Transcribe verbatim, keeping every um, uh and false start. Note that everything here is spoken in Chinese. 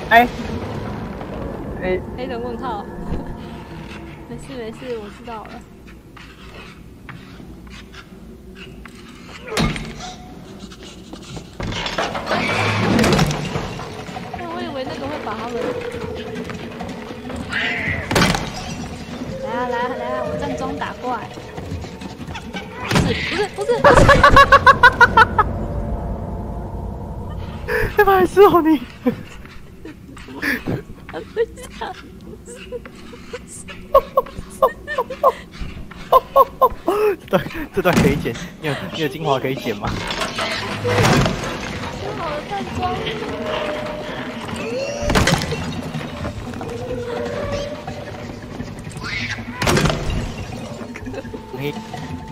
哎哎， 黑人问号。没事没事，我知道了。那我以为那个会把他们。来啊来啊来啊！我站桩打怪。不是不是不是。 他们还伺候你。这段这段可以剪，你有你有精华可以剪吗？ 修好了站桩。 你